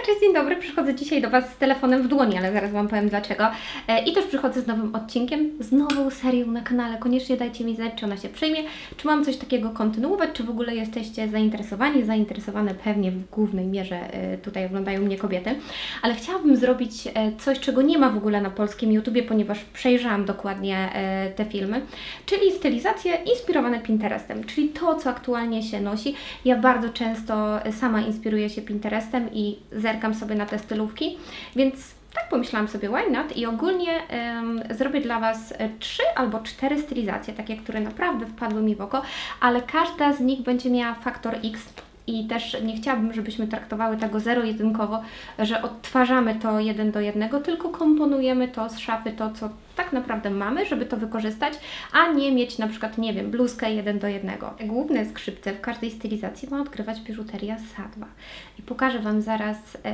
Cześć, dzień dobry. Przychodzę dzisiaj do Was z telefonem w dłoni, ale zaraz Wam powiem dlaczego. I też przychodzę z nowym odcinkiem, z nową serią na kanale. Koniecznie dajcie mi znać, czy ona się przyjmie, czy mam coś takiego kontynuować, czy w ogóle jesteście zainteresowani, zainteresowane pewnie w głównej mierze tutaj oglądają mnie kobiety. Ale chciałabym zrobić coś, czego nie ma w ogóle na polskim YouTubie, ponieważ przejrzałam dokładnie te filmy, czyli stylizacje inspirowane Pinterestem, czyli to, co aktualnie się nosi. Ja bardzo często sama inspiruję się Pinterestem i zerkam sobie na te stylówki, więc tak pomyślałam sobie, why not? I ogólnie zrobię dla Was 3 albo 4 stylizacje, takie, które naprawdę wpadły mi w oko, ale każda z nich będzie miała faktor X. I też nie chciałabym, żebyśmy traktowały tego zero-jedynkowo, że odtwarzamy to 1 do 1, tylko komponujemy to z szafy, to co tak naprawdę mamy, żeby to wykorzystać, a nie mieć na przykład, nie wiem, bluzkę 1 do 1. Główne skrzypce w każdej stylizacji ma odgrywać biżuteria Sadva. I pokażę Wam zaraz,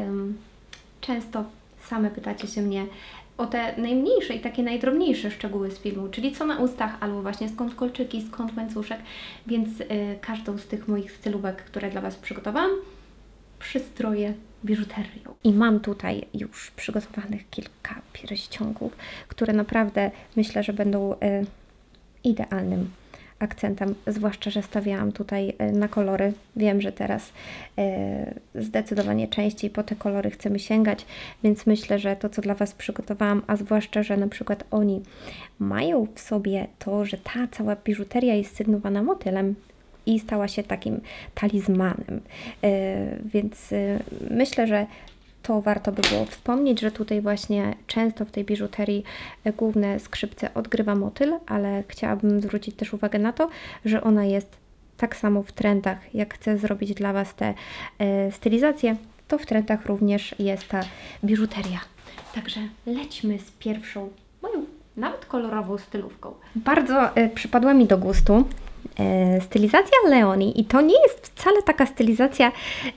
często same pytacie się mnie o te najmniejsze i takie najdrobniejsze szczegóły z filmu, czyli co na ustach, albo właśnie skąd kolczyki, skąd łańcuszek, więc każdą z tych moich stylówek, które dla Was przygotowałam, przystroję biżuterią. I mam tutaj już przygotowanych kilka pierścionków, które naprawdę myślę, że będą idealnym akcentem, zwłaszcza, że stawiałam tutaj na kolory. Wiem, że teraz zdecydowanie częściej po te kolory chcemy sięgać, więc myślę, że to, co dla Was przygotowałam, a zwłaszcza, że na przykład oni mają w sobie to, że ta cała biżuteria jest sygnowana motylem i stała się takim talizmanem, więc myślę, że to warto by było wspomnieć, że tutaj właśnie często w tej biżuterii główne skrzypce odgrywa motyl, ale chciałabym zwrócić też uwagę na to, że ona jest tak samo w trendach. Jak chcę zrobić dla Was te stylizacje, to w trendach również jest ta biżuteria. Także lećmy z pierwszą, moją nawet kolorową stylówką. Bardzo przypadła mi do gustu stylizacja Leonie i to nie jest wcale taka stylizacja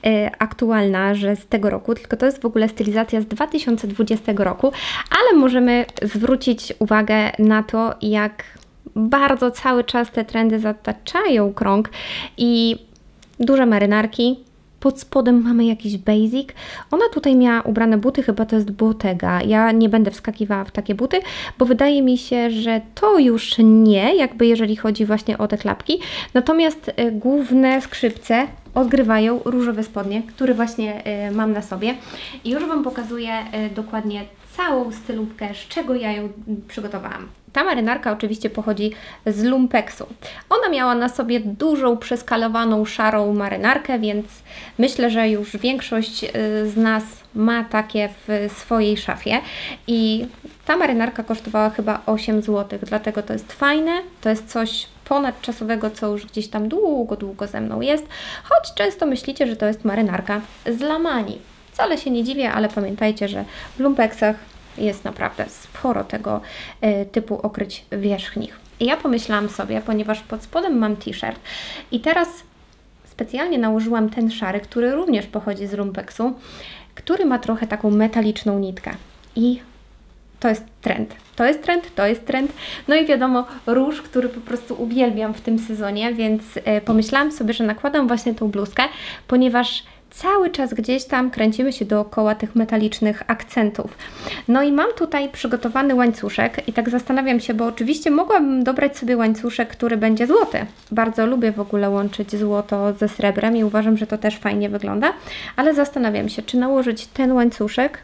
aktualna, że z tego roku, tylko to jest w ogóle stylizacja z 2020 roku, ale możemy zwrócić uwagę na to, jak bardzo cały czas te trendy zataczają krąg i duże marynarki. Pod spodem mamy jakiś basic. Ona tutaj miała ubrane buty, chyba to jest Bottega. Ja nie będę wskakiwała w takie buty, bo wydaje mi się, że to już nie, jakby jeżeli chodzi właśnie o te klapki. Natomiast główne skrzypce odgrywają różowe spodnie, które właśnie mam na sobie. I już Wam pokazuję dokładnie całą stylówkę, z czego ja ją przygotowałam. Ta marynarka oczywiście pochodzi z lumpeksu. Ona miała na sobie dużą, przeskalowaną, szarą marynarkę, więc myślę, że już większość z nas ma takie w swojej szafie. I ta marynarka kosztowała chyba 8 zł, dlatego to jest fajne, to jest coś ponadczasowego, co już gdzieś tam długo ze mną jest, choć często myślicie, że to jest marynarka z lamani. Wcale się nie dziwię, ale pamiętajcie, że w lumpeksach jest naprawdę sporo tego typu okryć wierzchnich. I ja pomyślałam sobie, ponieważ pod spodem mam t-shirt i teraz specjalnie nałożyłam ten szary, który również pochodzi z lumpeksu, który ma trochę taką metaliczną nitkę. I to jest trend. To jest trend, to jest trend. No i wiadomo, róż, który po prostu uwielbiam w tym sezonie, więc pomyślałam sobie, że nakładam właśnie tą bluzkę, ponieważ cały czas gdzieś tam kręcimy się dookoła tych metalicznych akcentów. No i mam tutaj przygotowany łańcuszek i tak zastanawiam się, bo oczywiście mogłabym dobrać sobie łańcuszek, który będzie złoty. Bardzo lubię w ogóle łączyć złoto ze srebrem i uważam, że to też fajnie wygląda, ale zastanawiam się, czy nałożyć ten łańcuszek.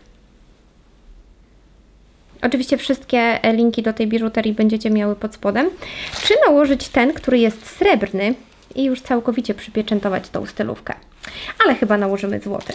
Oczywiście wszystkie linki do tej biżuterii będziecie miały pod spodem. Czy nałożyć ten, który jest srebrny i już całkowicie przypieczętować tą stylówkę. Ale chyba nałożymy złoty.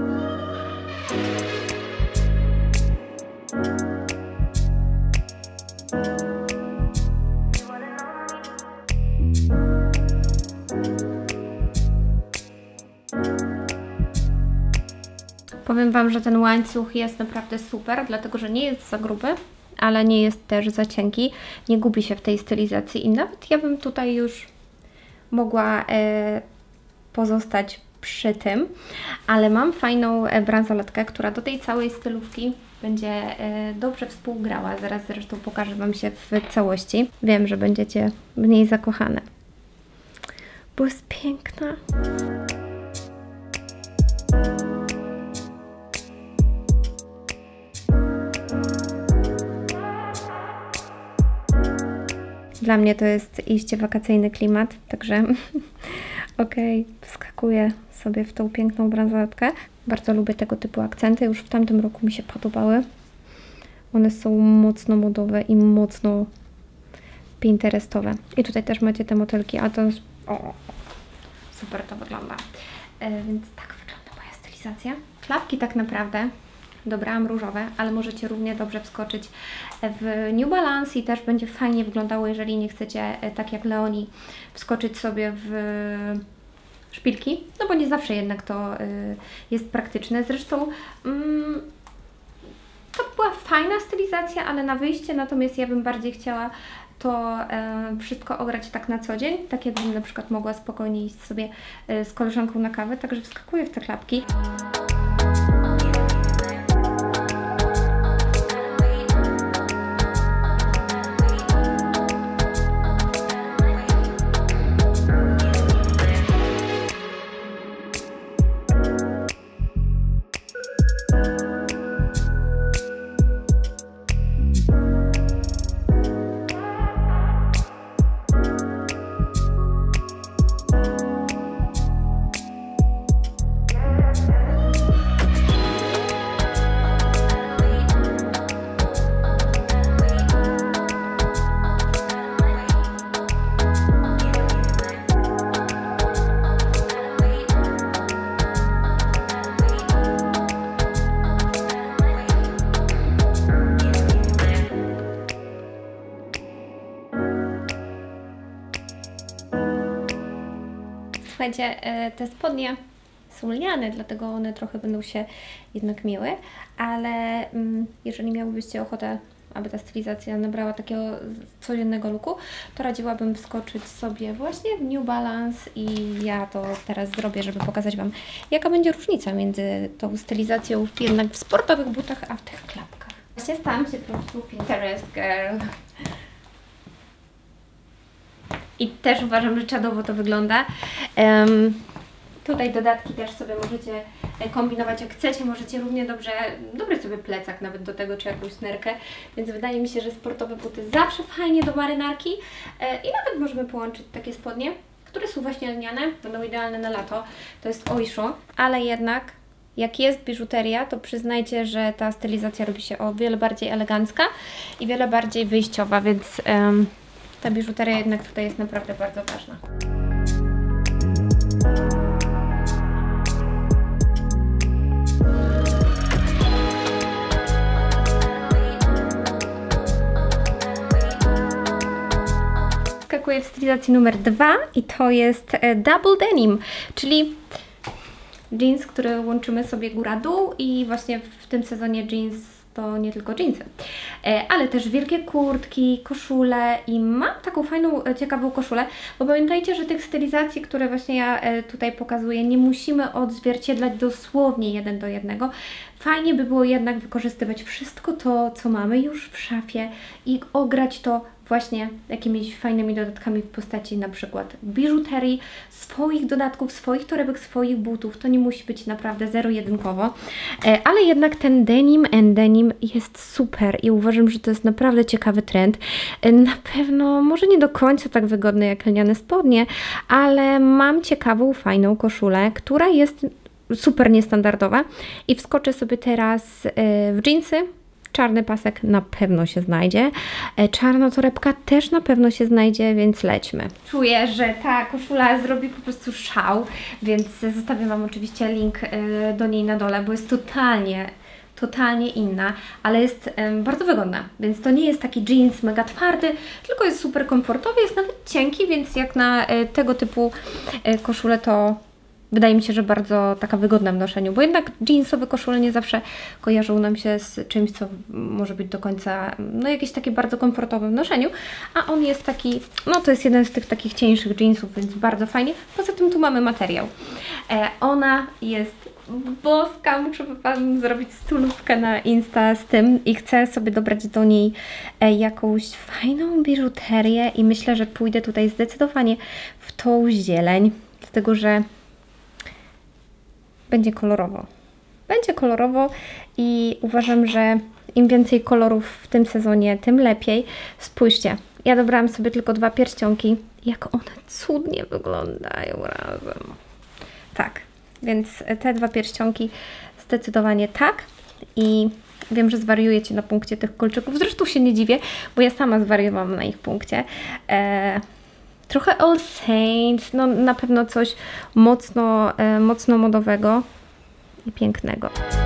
Powiem Wam, że ten łańcuch jest naprawdę super, dlatego że nie jest za gruby, ale nie jest też za cienki. Nie gubi się w tej stylizacji i nawet ja bym tutaj już mogła pozostać przy tym, ale mam fajną bransoletkę, która do tej całej stylówki będzie dobrze współgrała. Zaraz zresztą pokażę Wam się w całości. Wiem, że będziecie w niej zakochane, bo jest piękna. Dla mnie to jest iście wakacyjny klimat, także okej, wskakuję sobie w tą piękną bransoletkę. Bardzo lubię tego typu akcenty, już w tamtym roku mi się podobały. One są mocno modowe i mocno pinterestowe. I tutaj też macie te motylki, a to jest... O, super to wygląda. Więc tak wygląda moja stylizacja. Klapki tak naprawdę dobrałam różowe, ale możecie równie dobrze wskoczyć w New Balance i też będzie fajnie wyglądało, jeżeli nie chcecie, tak jak Leonie, wskoczyć sobie w szpilki, no bo nie zawsze jednak to jest praktyczne. Zresztą to była fajna stylizacja, ale na wyjście, natomiast ja bym bardziej chciała to wszystko ograć tak na co dzień, tak jakbym na przykład mogła spokojnie iść sobie z koleżanką na kawę, także wskakuję w te klapki. Słuchajcie, te spodnie są lniane, dlatego one trochę będą się jednak miły, ale jeżeli miałybyście ochotę, aby ta stylizacja nabrała takiego codziennego looku, to radziłabym wskoczyć sobie właśnie w New Balance i ja to teraz zrobię, żeby pokazać Wam, jaka będzie różnica między tą stylizacją jednak w sportowych butach, a w tych klapkach. Właśnie stałam się po prostu Pinterest girl. I też uważam, że czadowo to wygląda. Tutaj dodatki też sobie możecie kombinować jak chcecie. Możecie równie dobrze dobrać sobie plecak nawet do tego, czy jakąś nerkę. Więc wydaje mi się, że sportowe buty zawsze fajnie do marynarki. I nawet możemy połączyć takie spodnie, które są właśnie lniane. Będą idealne na lato. To jest Oysho. Ale jednak jak jest biżuteria, to przyznajcie, że ta stylizacja robi się o wiele bardziej elegancka i wiele bardziej wyjściowa, więc... ta biżuteria jednak tutaj jest naprawdę bardzo ważna. Skakuję w stylizacji numer 2 i to jest double denim, czyli jeans, który łączymy sobie góra-dół i właśnie w tym sezonie jeans to nie tylko dżinsy, ale też wielkie kurtki, koszule i mam taką fajną, ciekawą koszulę, bo pamiętajcie, że tych stylizacji, które właśnie ja tutaj pokazuję, nie musimy odzwierciedlać dosłownie 1 do 1. Fajnie by było jednak wykorzystywać wszystko to, co mamy już w szafie i ograć to właśnie jakimiś fajnymi dodatkami w postaci na przykład biżuterii, swoich dodatków, swoich torebek, swoich butów. To nie musi być naprawdę zero-jedynkowo, ale jednak ten denim and denim jest super i uważam, że to jest naprawdę ciekawy trend. Na pewno może nie do końca tak wygodny jak lniane spodnie, ale mam ciekawą, fajną koszulę, która jest super niestandardowa i wskoczę sobie teraz w dżinsy. Czarny pasek na pewno się znajdzie, czarna torebka też na pewno się znajdzie, więc lećmy. Czuję, że ta koszula zrobi po prostu szał, więc zostawię Wam oczywiście link do niej na dole, bo jest totalnie inna, ale jest bardzo wygodna, więc to nie jest taki jeans mega twardy, tylko jest super komfortowy, jest nawet cienki, więc jak na tego typu koszulę to wydaje mi się, że bardzo taka wygodna w noszeniu, bo jednak jeansowe koszule nie zawsze kojarzą nam się z czymś, co może być do końca, no jakieś takie bardzo komfortowe w noszeniu, a on jest taki, no to jest jeden z tych takich cieńszych jeansów, więc bardzo fajnie. Poza tym tu mamy materiał. Ona jest boska, muszę Wam zrobić stulówkę na Insta z tym i chcę sobie dobrać do niej jakąś fajną biżuterię i myślę, że pójdę tutaj zdecydowanie w tą zieleń, dlatego że będzie kolorowo. Będzie kolorowo i uważam, że Im więcej kolorów w tym sezonie, tym lepiej. Spójrzcie, ja dobrałam sobie tylko 2 pierścionki. Jak one cudnie wyglądają razem. Tak, więc te 2 pierścionki zdecydowanie tak. I wiem, że zwariujecie na punkcie tych kolczyków. Zresztą się nie dziwię, bo ja sama zwariowałam na ich punkcie. Trochę All Saints, no na pewno coś mocno modowego i pięknego.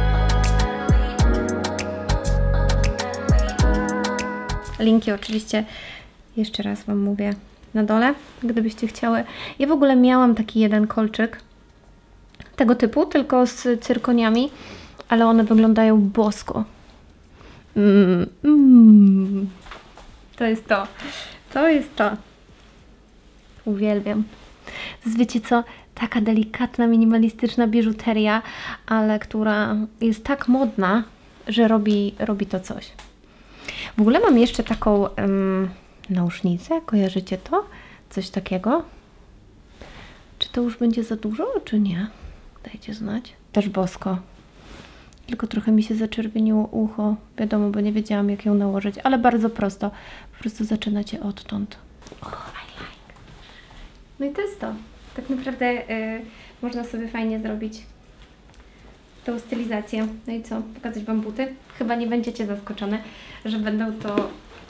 Linki oczywiście, jeszcze raz Wam mówię, na dole, gdybyście chciały. Ja w ogóle miałam taki jeden kolczyk tego typu, tylko z cyrkoniami, ale one wyglądają bosko. To jest to. To jest to. Uwielbiam. To jest, wiecie co, taka delikatna, minimalistyczna biżuteria, ale która jest tak modna, że robi to coś. W ogóle mam jeszcze taką nausznicę, kojarzycie to? Coś takiego. Czy to już będzie za dużo, czy nie? Dajcie znać. Też bosko. Tylko trochę mi się zaczerwieniło ucho. Wiadomo, bo nie wiedziałam, jak ją nałożyć, ale bardzo prosto. Po prostu zaczynacie odtąd. Oh, I like. No i to jest to. Tak naprawdę można sobie fajnie zrobić tą stylizację. No i co? Pokazać Wam buty? Chyba nie będziecie zaskoczone, że będą to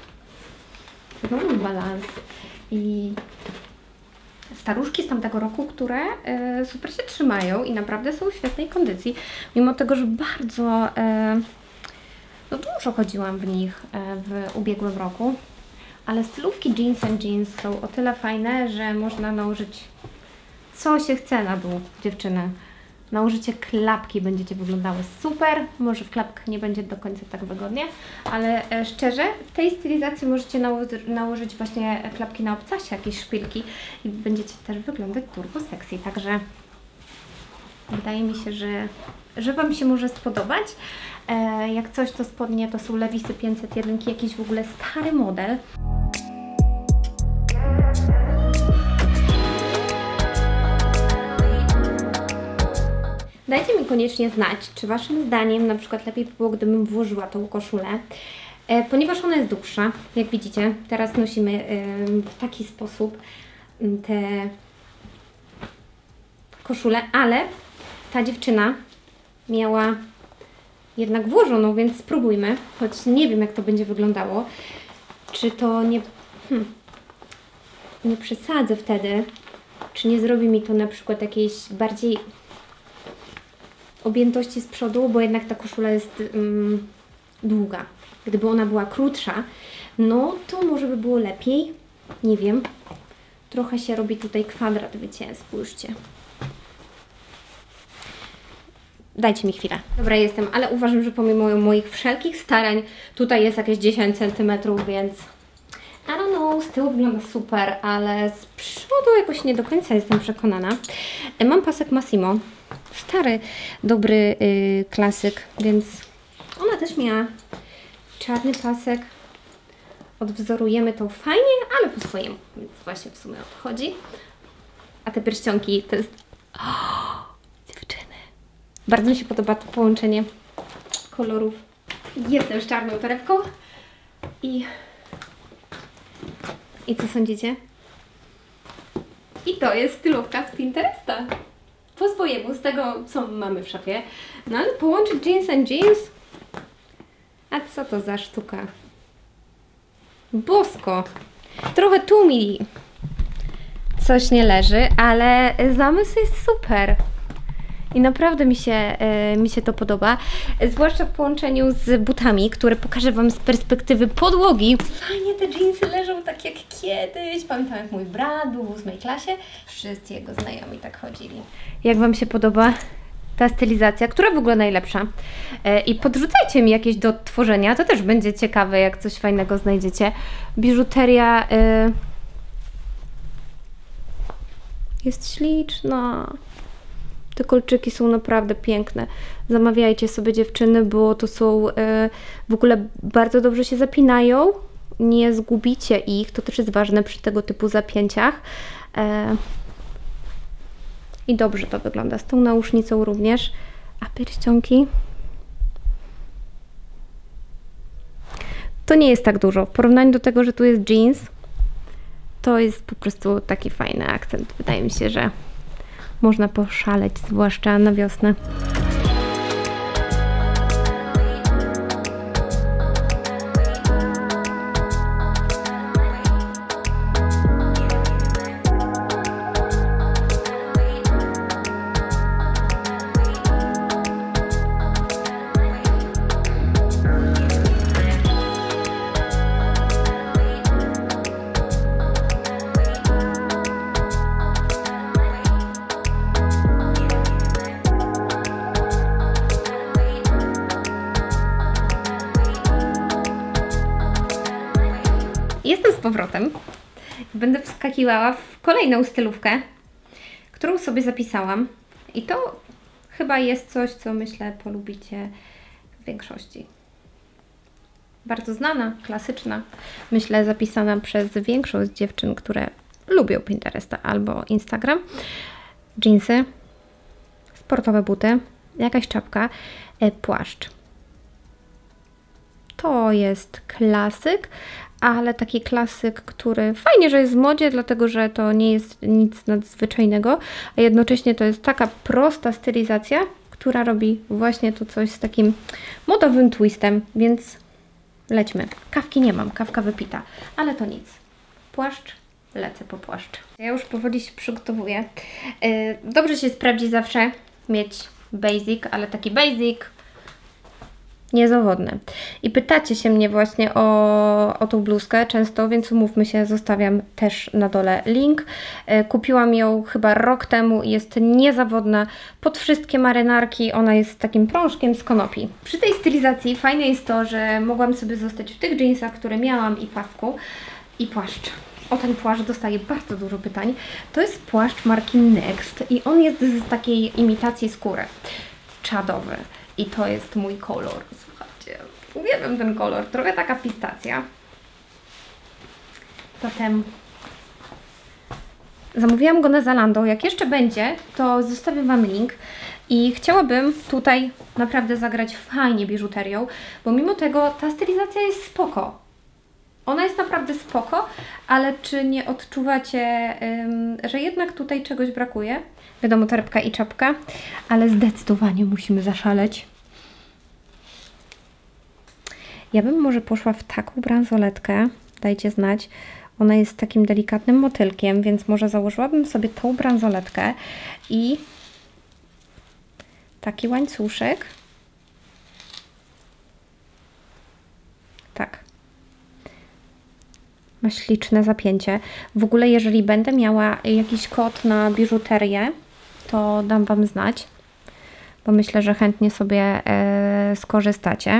balans i staruszki z tamtego roku, które super się trzymają i naprawdę są w świetnej kondycji, mimo tego, że bardzo no dużo chodziłam w nich w ubiegłym roku, ale stylówki jeans and jeans są o tyle fajne, że można nałożyć co się chce na dół dziewczyny. Nałożycie klapki, będziecie wyglądały super. Może w klapkach nie będzie do końca tak wygodnie, ale szczerze, w tej stylizacji możecie nałożyć właśnie klapki na obcasie, jakieś szpilki i będziecie też wyglądać turbo sexy. Także wydaje mi się, że Wam się może spodobać. Jak coś, to spodnie to są Levi'sy 501, jakiś w ogóle stary model. Dajcie mi koniecznie znać, czy Waszym zdaniem na przykład lepiej by było, gdybym włożyła tą koszulę, ponieważ ona jest dłuższa, jak widzicie. Teraz nosimy w taki sposób te koszule, ale ta dziewczyna miała jednak włożoną, więc spróbujmy, choć nie wiem, jak to będzie wyglądało. Czy to nie przesadzę wtedy, czy nie zrobi mi to na przykład jakiejś bardziej objętości z przodu, bo jednak ta koszula jest długa. Gdyby ona była krótsza, no to może by było lepiej. Nie wiem. Trochę się robi tutaj kwadrat, wiecie, spójrzcie. Dajcie mi chwilę. Dobra, jestem, ale uważam, że pomimo moich wszelkich starań tutaj jest jakieś 10 cm, więc I don't know, z tyłu wygląda super, ale z przodu jakoś nie do końca jestem przekonana. Mam pasek Massimo. Stary, dobry klasyk, więc ona też miała czarny pasek. Odwzorujemy to fajnie, ale po swojemu, więc właśnie w sumie o to chodzi. A te pierścionki to jest... O, dziewczyny! Bardzo mi się podoba to połączenie kolorów. Jestem z czarną torebką i co sądzicie? I to jest stylówka z Pinteresta. Po swojemu, z tego, co mamy w szafie. No ale połączyć jeans and jeans? A co to za sztuka? Bosko! Trochę tu mi coś nie leży, ale zamysł jest super. I naprawdę mi się to podoba. Zwłaszcza w połączeniu z butami, które pokażę Wam z perspektywy podłogi. Fajnie te dżinsy leżą tak jak kiedyś. Pamiętam, jak mój brat był w 8 klasie. Wszyscy jego znajomi tak chodzili. Jak Wam się podoba ta stylizacja? Która w ogóle najlepsza? I podrzucajcie mi jakieś do odtworzenia. To też będzie ciekawe, jak coś fajnego znajdziecie. Biżuteria jest śliczna. Te kolczyki są naprawdę piękne. Zamawiajcie sobie, dziewczyny, bo to są w ogóle bardzo dobrze się zapinają. Nie zgubicie ich. To też jest ważne przy tego typu zapięciach. I dobrze to wygląda. Z tą nausznicą również. A pierścionki? To nie jest tak dużo. W porównaniu do tego, że tu jest jeans, to jest po prostu taki fajny akcent. Wydaje mi się, że można poszaleć, zwłaszcza na wiosnę. Jestem z powrotem. Będę wskakiwała w kolejną stylówkę, którą sobie zapisałam. I to chyba jest coś, co myślę polubicie w większości. Bardzo znana, klasyczna. Myślę zapisana przez większość dziewczyn, które lubią Pinteresta albo Instagram. Dżinsy, sportowe buty, jakaś czapka, płaszcz. To jest klasyk, ale taki klasyk, który fajnie, że jest w modzie, dlatego że to nie jest nic nadzwyczajnego, a jednocześnie to jest taka prosta stylizacja, która robi właśnie to coś z takim modowym twistem, więc lećmy. Kawki nie mam, kawka wypita, ale to nic. Płaszcz, lecę po płaszcz. Ja już powoli się przygotowuję. Dobrze się sprawdzi zawsze mieć basic, ale taki basic niezawodny. I pytacie się mnie właśnie o tą bluzkę często, więc umówmy się, zostawiam też na dole link. Kupiłam ją chyba rok temu i jest niezawodna pod wszystkie marynarki. Ona jest takim prążkiem z konopi. Przy tej stylizacji fajne jest to, że mogłam sobie zostać w tych jeansach, które miałam i pasku i płaszcz. O ten płaszcz dostaję bardzo dużo pytań. To jest płaszcz marki Next i on jest z takiej imitacji skóry. Czadowy. I to jest mój kolor. Słuchajcie, uwielbiam ten kolor. Trochę taka pistacja. Zatem zamówiłam go na Zalando. Jak jeszcze będzie, to zostawię Wam link. I chciałabym tutaj naprawdę zagrać fajnie biżuterią, bo mimo tego ta stylizacja jest spoko. Ona jest naprawdę spoko, ale czy nie odczuwacie, że jednak tutaj czegoś brakuje? Wiadomo, torebka i czapka, ale zdecydowanie musimy zaszaleć. Ja bym może poszła w taką bransoletkę, dajcie znać. Ona jest takim delikatnym motylkiem, więc może założyłabym sobie tą bransoletkę i taki łańcuszek. Tak. Ma śliczne zapięcie. W ogóle jeżeli będę miała jakiś kod na biżuterię, to dam Wam znać, bo myślę, że chętnie sobie skorzystacie.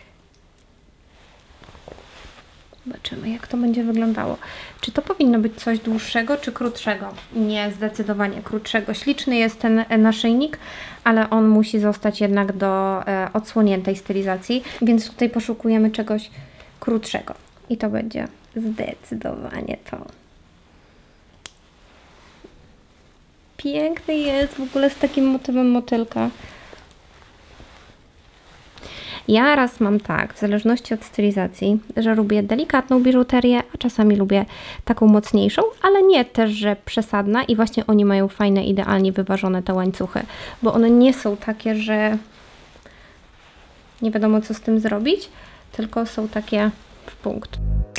Zobaczymy, jak to będzie wyglądało. Czy to powinno być coś dłuższego, czy krótszego? Nie, zdecydowanie krótszego. Śliczny jest ten naszyjnik, ale on musi zostać jednak do odsłoniętej stylizacji, więc tutaj poszukujemy czegoś krótszego. I to będzie zdecydowanie to. Piękny jest w ogóle z takim motywem motylka. Ja raz mam tak, w zależności od stylizacji, że lubię delikatną biżuterię, a czasami lubię taką mocniejszą, ale nie też, że przesadna i właśnie oni mają fajne, idealnie wyważone te łańcuchy, bo one nie są takie, że nie wiadomo co z tym zrobić, tylko są takie w punkt.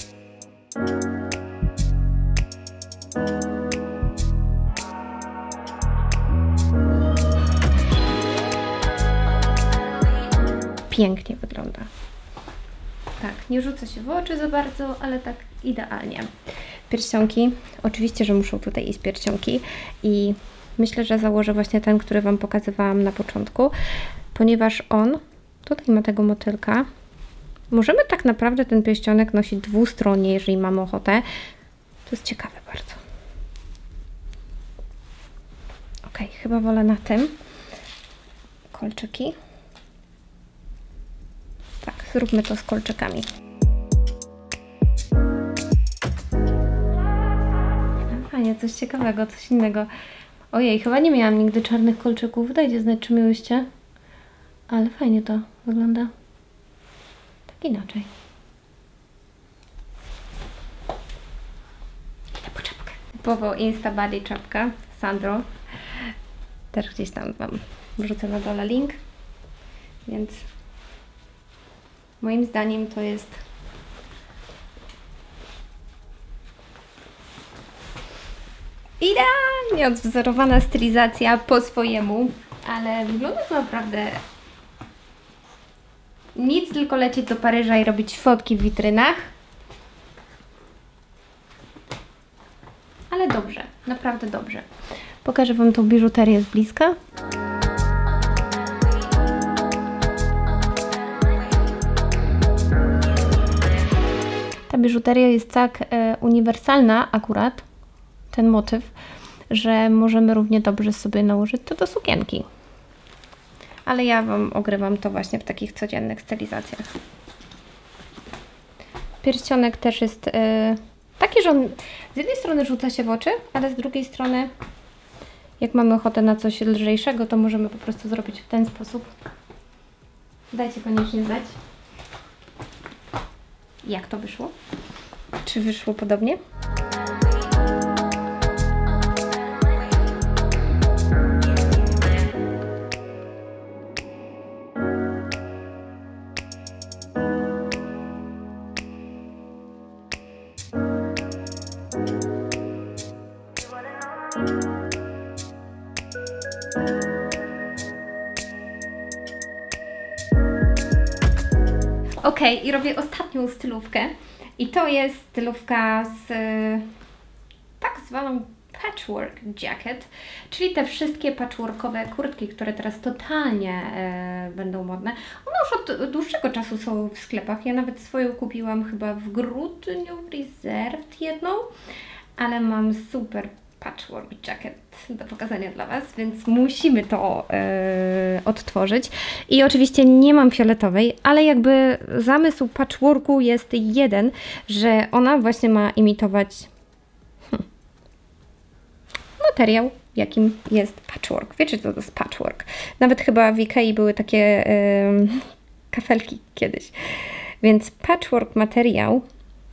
Pięknie wygląda. Tak, nie rzuca się w oczy za bardzo, ale tak idealnie. Pierścionki, oczywiście, że muszą tutaj iść pierścionki i myślę, że założę właśnie ten, który Wam pokazywałam na początku, ponieważ on, tutaj ma tego motylka. Możemy tak naprawdę ten pierścionek nosić dwustronnie, jeżeli mamy ochotę. To jest ciekawe bardzo. Ok, chyba wolę na tym. Kolczyki. Tak, zróbmy to z kolczykami. Fajnie, coś ciekawego, coś innego. Ojej, chyba nie miałam nigdy czarnych kolczyków. Dajcie znać, czy miałyście. Ale fajnie to wygląda. Tak inaczej. typowo Instabody czapka Sandro. Też gdzieś tam Wam wrzucę na dole link. Więc moim zdaniem to jest idealnie odwzorowana stylizacja po swojemu, ale wygląda to naprawdę nic, tylko lecieć do Paryża i robić fotki w witrynach. Ale dobrze, naprawdę dobrze. Pokażę Wam tą biżuterię z bliska. Ta biżuteria jest tak uniwersalna akurat, ten motyw, że możemy równie dobrze sobie nałożyć to do sukienki. Ale ja Wam ogrywam to właśnie w takich codziennych stylizacjach. Pierścionek też jest taki, że on z jednej strony rzuca się w oczy, ale z drugiej strony, jak mamy ochotę na coś lżejszego, to możemy po prostu zrobić w ten sposób. Dajcie koniecznie znać, jak to wyszło. Czy wyszło podobnie? Ok, i robię ostatnią stylówkę. I to jest stylówka z tak zwaną patchwork jacket, czyli te wszystkie patchworkowe kurtki, które teraz totalnie będą modne. One już od dłuższego czasu są w sklepach. Ja nawet swoją kupiłam chyba w grudniu w Reserved jedną, ale mam super patchwork jacket do pokazania dla Was, więc musimy to odtworzyć. I oczywiście nie mam fioletowej, ale jakby zamysł patchworku jest jeden, że ona właśnie ma imitować materiał, jakim jest patchwork. Wiecie, co to jest patchwork? Nawet chyba w Ikei były takie kafelki kiedyś. Więc patchwork materiał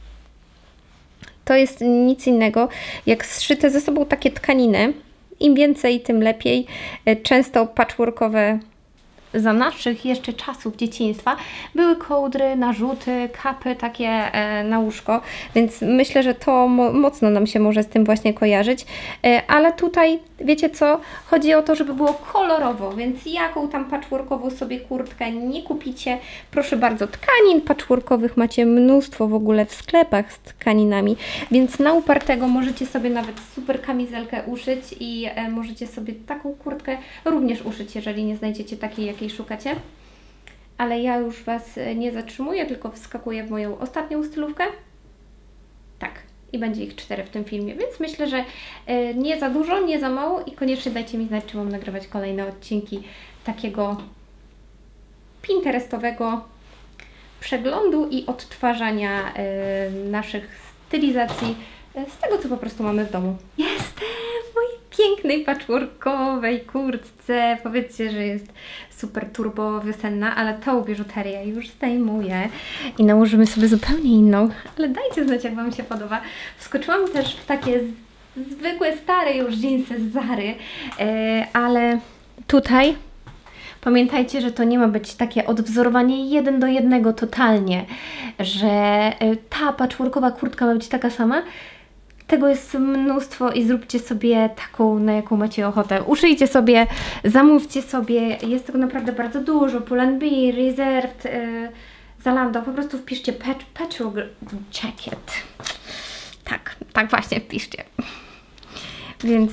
to jest nic innego jak zszyte ze sobą takie tkaniny. Im więcej, tym lepiej. Często patchworkowe za naszych jeszcze czasów dzieciństwa były kołdry, narzuty, kapy takie na łóżko, więc myślę, że to mocno nam się może z tym właśnie kojarzyć, ale tutaj wiecie co, chodzi o to, żeby było kolorowo, więc jaką tam patchworkową sobie kurtkę nie kupicie, proszę bardzo, tkanin patchworkowych macie mnóstwo w ogóle w sklepach z tkaninami, więc na upartego możecie sobie nawet super kamizelkę uszyć i możecie sobie taką kurtkę również uszyć, jeżeli nie znajdziecie takiej, jakiej szukacie. Ale ja już Was nie zatrzymuję, tylko wskakuję w moją ostatnią stylówkę. Tak, i będzie ich 4 w tym filmie, więc myślę, że nie za dużo, nie za mało i koniecznie dajcie mi znać, czy mam nagrywać kolejne odcinki takiego pinterestowego przeglądu i odtwarzania naszych stylizacji z tego, co po prostu mamy w domu. Jestem w mojej pięknej patchworkowej kurtce. Powiedzcie, że jest super turbo wiosenna, ale tą biżuterię już zdejmuję i nałożymy sobie zupełnie inną. Ale dajcie znać, jak Wam się podoba. Wskoczyłam też w takie zwykłe, stare już dżinsy z Zary, ale tutaj pamiętajcie, że to nie ma być takie odwzorowanie 1 do 1 totalnie, że ta patchworkowa kurtka ma być taka sama. Tego jest mnóstwo i zróbcie sobie taką, na jaką macie ochotę. Uszyjcie sobie, zamówcie sobie, jest tego naprawdę bardzo dużo. Pull&B, Reserved, Zalando, po prostu wpiszcie patchwork jacket. Tak właśnie wpiszcie. Więc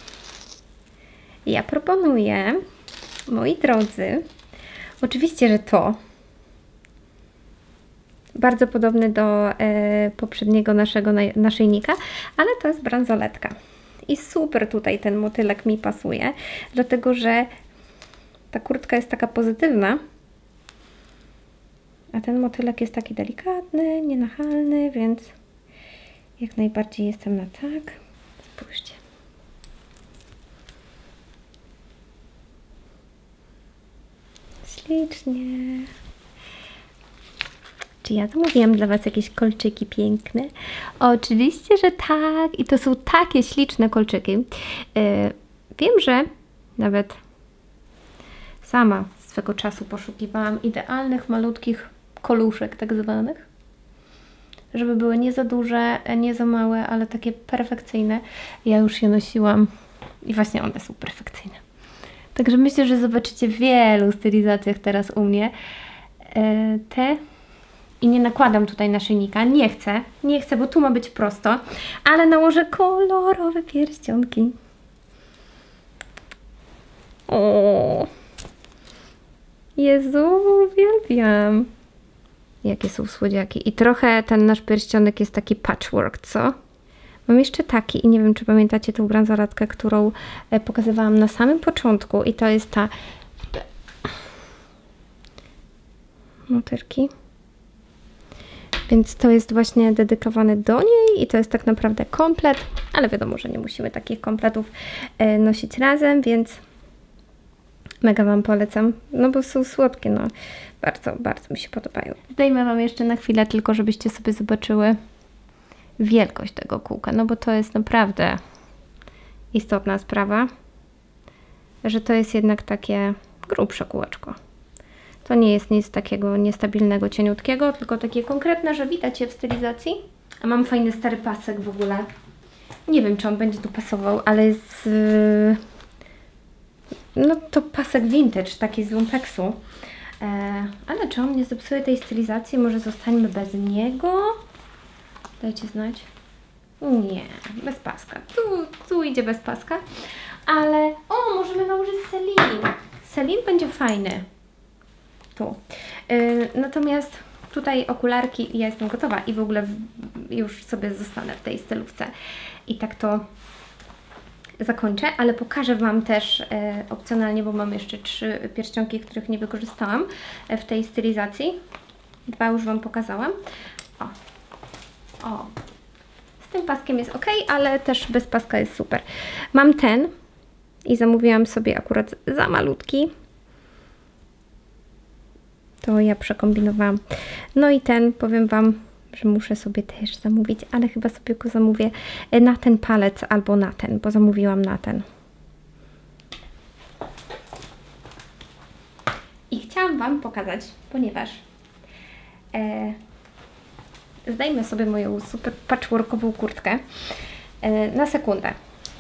ja proponuję, moi drodzy, oczywiście, że to bardzo podobny do poprzedniego naszego naszyjnika, ale to jest bransoletka. I super tutaj ten motylek mi pasuje, dlatego że ta kurtka jest taka pozytywna, a ten motylek jest taki delikatny, nienachalny, więc jak najbardziej jestem na tak. Spójrzcie. Ślicznie. czy ja zamówiłam dla Was jakieś kolczyki piękne? Oczywiście, że tak. I to są takie śliczne kolczyki. Wiem, że nawet sama swego czasu poszukiwałam idealnych, malutkich koluszek tak zwanych. Żeby były nie za duże, nie za małe, ale takie perfekcyjne. Ja już je nosiłam i właśnie one są perfekcyjne. Także myślę, że zobaczycie w wielu stylizacjach teraz u mnie te. I nie nakładam tutaj naszyjnika, nie chcę, bo tu ma być prosto, ale nałożę kolorowe pierścionki. O, Jezu, uwielbiam. Jakie są słodziaki. I trochę ten nasz pierścionek jest taki patchwork, co? Mam jeszcze taki i nie wiem, czy pamiętacie tą bransoletkę, którą pokazywałam na samym początku. I to jest ta motylki. Więc to jest właśnie dedykowane do niej i to jest tak naprawdę komplet, ale wiadomo, że nie musimy takich kompletów nosić razem, więc mega Wam polecam, no bo są słodkie, no bardzo, bardzo mi się podobają. Zdejmę Wam jeszcze na chwilę, tylko żebyście sobie zobaczyły wielkość tego kółka, no bo to jest naprawdę istotna sprawa, że to jest jednak takie grubsze kółeczko. To nie jest nic takiego niestabilnego, cieniutkiego, tylko takie konkretne, że widać je w stylizacji. A mam fajny stary pasek w ogóle. Nie wiem, czy on będzie tu pasował, ale jest... no to pasek vintage, taki z lumpeksu. Ale czy on nie zepsuje tej stylizacji? Może zostańmy bez niego? Dajcie znać. Nie, bez paska. Tu idzie bez paska. Ale... o, możemy nałożyć Celine. Celine będzie fajny. Tu. Natomiast tutaj okularki i ja jestem gotowa i w ogóle już sobie zostanę w tej stylówce i tak to zakończę, ale pokażę Wam też opcjonalnie, bo mam jeszcze 3 pierścionki, których nie wykorzystałam w tej stylizacji. 2 już Wam pokazałam. O. Z tym paskiem jest ok, ale też bez paska jest super. Mam ten i zamówiłam sobie akurat za malutki. To ja przekombinowałam. No i ten, powiem Wam, że muszę sobie też zamówić, ale chyba sobie go zamówię na ten palec albo na ten, bo zamówiłam na ten. I chciałam Wam pokazać, ponieważ zdejmę sobie moją super patchworkową kurtkę na sekundę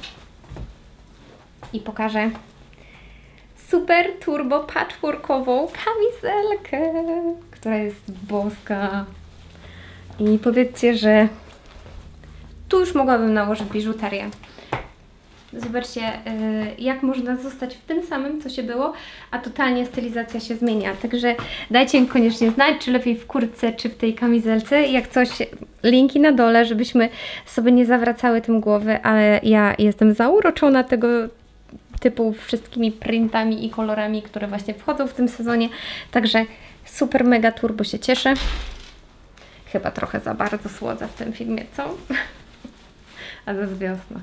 i pokażę super turbo patchworkową kamizelkę, która jest boska. I powiedzcie, że tu już mogłabym nałożyć biżuterię. Zobaczcie, jak można zostać w tym samym, co się było, a totalnie stylizacja się zmienia. Także dajcie mi koniecznie znać, czy lepiej w kurtce, czy w tej kamizelce. Jak coś, linki na dole, żebyśmy sobie nie zawracały tym głowy, ale ja jestem zauroczona tego typu wszystkimi printami i kolorami, które właśnie wchodzą w tym sezonie. Także super, mega turbo się cieszę. Chyba trochę za bardzo słodzę w tym filmie, co? A to jest wiosna.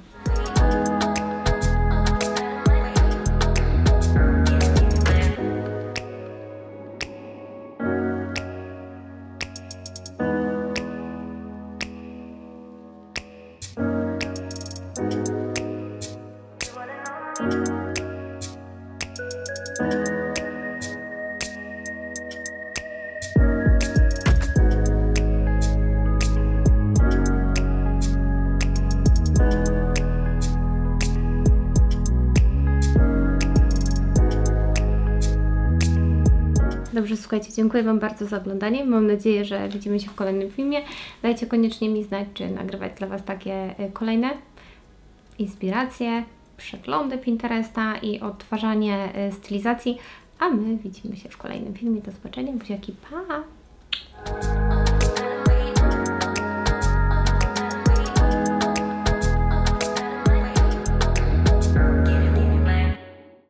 Dobrze, słuchajcie, dziękuję Wam bardzo za oglądanie. Mam nadzieję, że widzimy się w kolejnym filmie. Dajcie koniecznie mi znać, czy nagrywać dla Was takie kolejne inspiracje, przeglądy Pinteresta i odtwarzanie stylizacji. A my widzimy się w kolejnym filmie. Do zobaczenia. Buziaki, pa!